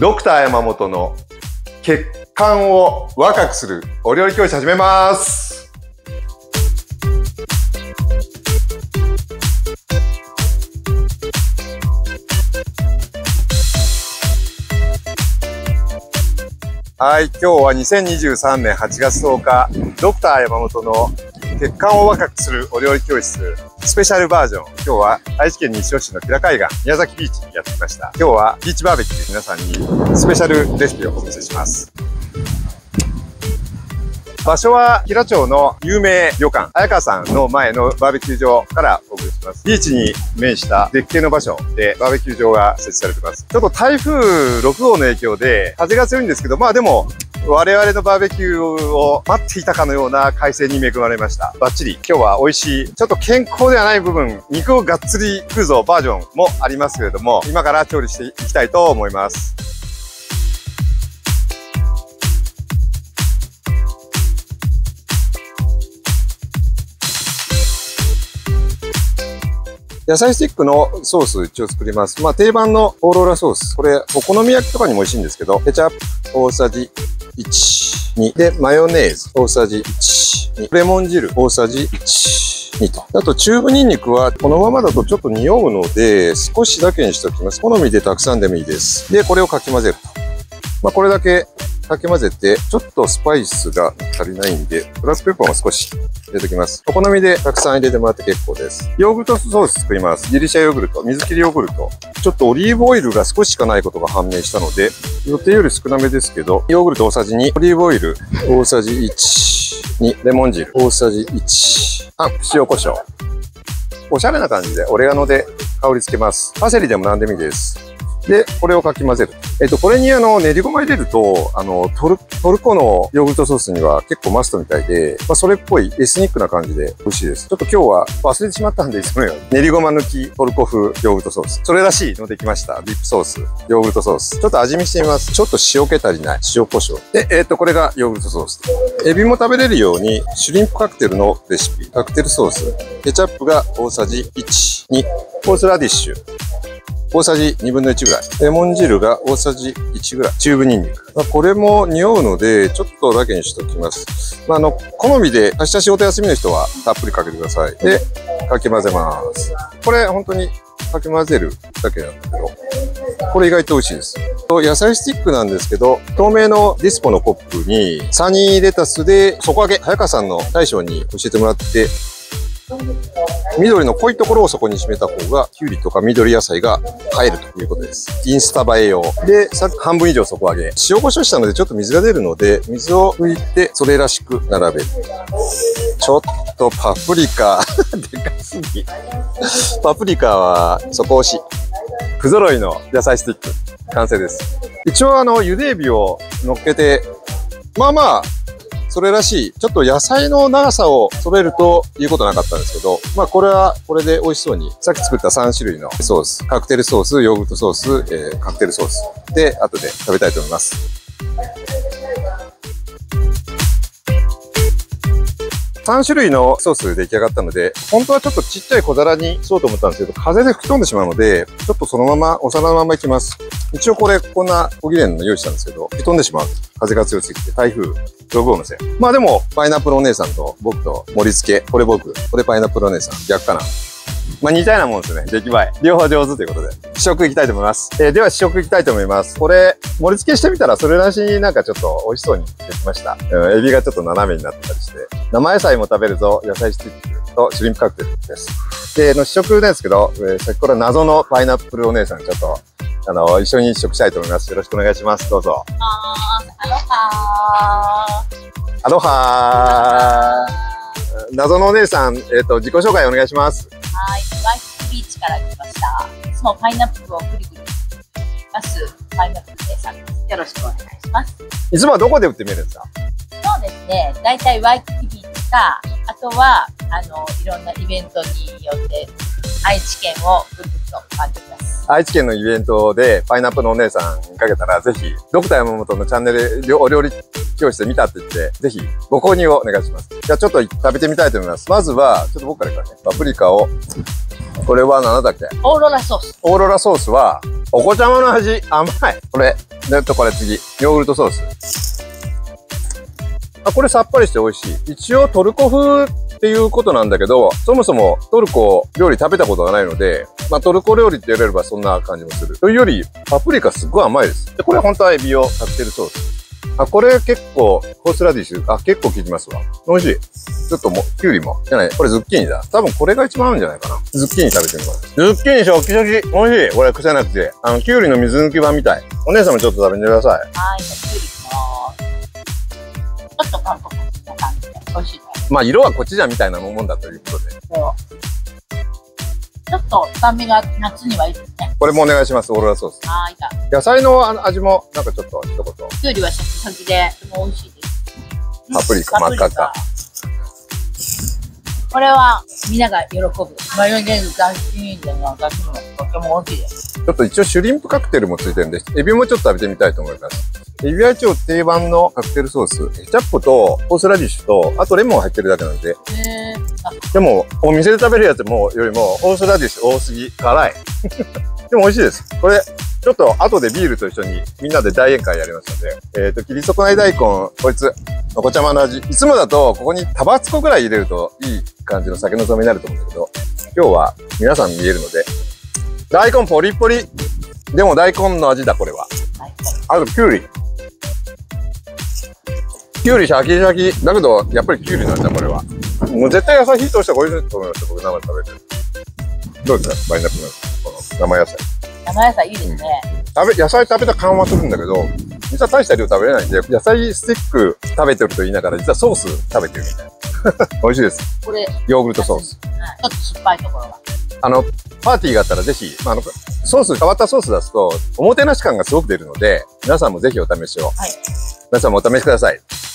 ドクター山本の血管を若くするお料理教室始めます。はい、今日は2023年8月10日、ドクター山本の血管を若くするお料理教室スペシャルバージョン。今日は愛知県西尾市の吉良海岸宮崎ビーチにやってきました。今日はビーチバーベキューで皆さんにスペシャルレシピをお見せします。場所は平町の有名旅館綾川さんの前のバーベキュー場からお送りします。ビーチに面した絶景の場所でバーベキュー場が設置されています。ちょっと台風6号の影響で風が強いんですけど、まあでも我々のバーベキューを待っていたかのような快晴に恵まれました。バッチリ今日は美味しい、ちょっと健康ではない部分、肉をがっつり食うぞバージョンもありますけれども、今から調理していきたいと思います。野菜スティックのソース一応作ります。まあ定番のオーロラソース。これお好み焼きとかにも美味しいんですけど、ケチャップ大さじ1、2でマヨネーズ大さじ1、2レモン汁大さじ1、2と。あとチューブニンニクはこのままだとちょっと匂うので少しだけにしておきます。好みでたくさんでもいいです。で、これをかき混ぜると。まあこれだけかき混ぜて、ちょっとスパイスが足りないんで、ブラックペッパーも少し入れておきます。お好みでたくさん入れてもらって結構です。ヨーグルトソース作ります。ギリシャヨーグルト、水切りヨーグルト。ちょっとオリーブオイルが少ししかないことが判明したので、予定より少なめですけど、ヨーグルト大さじ2、オリーブオイル大さじ1、2、レモン汁大さじ1、塩コショウ。おしゃれな感じでオレガノで香りつけます。パセリでも何でもいいです。で、これをかき混ぜる。これに練りごま入れると、トルコのヨーグルトソースには結構マストみたいで、まあ、それっぽいエスニックな感じで美味しいです。ちょっと今日は忘れてしまったんで、いつもより練りごま抜きトルコ風ヨーグルトソース。それらしいのできました。ディップソース、ヨーグルトソース。ちょっと味見してみます。ちょっと塩気足りない。塩コショウ。で、これがヨーグルトソース。エビも食べれるように、シュリンプカクテルのレシピ。カクテルソース。ケチャップが大さじ1、2。ホースラディッシュ。大さじ1/2ぐらい。レモン汁が大さじ1ぐらい。チューブニンニク。まあ、これも匂うので、ちょっとだけにしておきます。まあ、好みで、明日仕事休みの人はたっぷりかけてください。で、かき混ぜます。これ、本当にかき混ぜるだけなんだけど、これ意外と美味しいです。野菜スティックなんですけど、透明のディスポのコップに、サニーレタスで底揚げ、早川さんの大将に教えてもらって、緑の濃いところをそこに締めた方が、キュウリとか緑野菜が映えるということです。インスタ映え用。で、半分以上底上げ。塩コショウしたのでちょっと水が出るので、水を拭いて、それらしく並べる。ちょっとパプリカ、でかすぎ。パプリカは底押し。不揃いの野菜スティック。完成です。一応茹でエビを乗っけて、まあまあ、それらしい、ちょっと野菜の長さを揃えるということなかったんですけど、まあこれはこれで美味しそうに、さっき作った3種類のソース、カクテルソース、ヨーグルトソース、カクテルソースで後で食べたいと思います。3種類のソース出来上がったので、本当はちょっとちっちゃい小皿にそうと思ったんですけど、風で吹き飛んでしまうので、ちょっとそのまま、お皿のままいきます。一応これ、こんな小切れの用意したんですけど、吹き飛んでしまう。風が強すぎて、台風6号のせい。まあでも、パイナップルお姉さんと僕と盛り付け、これ僕、これパイナップルお姉さん、逆かな。まあ似たようなもんですね。出来栄え。両方上手ということで。試食いきたいと思います。では試食いきたいと思います。これ、盛り付けしてみたらそれなしになんかちょっと美味しそうにできました。エビがちょっと斜めになってたりして。生野菜も食べるぞ、野菜スティックとシュリンプカクテルです。で、試食なんですけど、先ほど謎のパイナップルお姉さん、ちょっと、一緒に試食したいと思います。よろしくお願いします。どうぞ。 アロハー。アロハー。謎のお姉さん、自己紹介お願いします。 はい、ワイキキビーチから来ました。いつもパイナップルをグリグリますパイナップル姉さんです。よろしくお願いします。 いつもはどこで売ってみるんですか？ そうですね。だいたいワイキキビーチか、あとはいろんなイベントによって愛知県をぐるぐると回ってきます。 愛知県のイベントでパイナップルのお姉さんにかけたら、ぜひ、ドクター山本のチャンネルお料理教室で見たって言って、ぜひご購入をお願いします。じゃあちょっと食べてみたいと思います。まずは、ちょっと僕からいくからね、パプリカをこれは何だっけ？ オーロラソース。 オーロラソースは、お子ちゃまの味、甘い。これ、これ次、ヨーグルトソース。あ、これさっぱりして美味しい。一応トルコ風っていうことなんだけど、そもそもトルコ料理食べたことがないので、まあトルコ料理って言われればそんな感じもする。というより、パプリカすっごい甘いです。で、これ本当はエビをカクテルソース。あ、これ結構、ホースラディッシュ、結構効きますわ。美味しい。ちょっともう、キュウリも。じゃない、これズッキーニだ。多分これが一番合うんじゃないかな。ズッキーニ食べてみます。ズッキーニシャキシャキ。美味しい。これ癖なくて。キュウリの水抜き版みたい。お姉さんもちょっと食べてください。 はい、キュウリも。ちょっと韓国な感じで美味しいね。 まあ、色はこっちじゃみたいなもんだということで。 そう。ちょっと酸味が夏にはいいですね。 これもお願いします。オーロラソース。 はい、じゃあ。 野菜の味も、なんかちょっと一言。 キュウリはシャキシャキで、とても美味しいです。 パプリカ、真っ赤っか。 これは、みんなが喜ぶ。マヨネーズ大好きでの私もとても美味しいです。 ちょっと一応シュリンプカクテルもついてるんで、エビもちょっと食べてみたいと思います。エビは一応定番のカクテルソース。ケチャップとホースラディッシュと、あとレモン入ってるだけなんで。でも、お店で食べるやつよりも、ホースラディッシュ多すぎ。辛い。でも美味しいです。これ、ちょっと後でビールと一緒にみんなで大宴会やりますので、切り損ない大根、こいつ、お子ちゃまの味。いつもだと、ここにタバスコぐらい入れるといい感じの酒のつまみになると思うんだけど、今日は皆さん見えるので、大根ポリポリ。でも大根の味だ、これは。あと、キュウリ。キュウリシャキシャキ。だけど、やっぱりキュウリなんだ、これは。もう絶対野菜火通した方が美味しいと思いますよ、僕生で食べてる。どうですか、パイナップルのこの生野菜。 生野菜いいですね。 野菜食べた感はするんだけど、実は大した量食べれないんで、野菜スティック食べてると言いながら、実はソース食べてるみたいな。美味しいです。 これ、 ヨーグルトソース。 ちょっと酸っぱいところが。 パーティーがあったらぜひ、ソース、変わったソース出すと、おもてなし感がすごく出るので、皆さんもぜひお試しを。はい。皆さんもお試しください。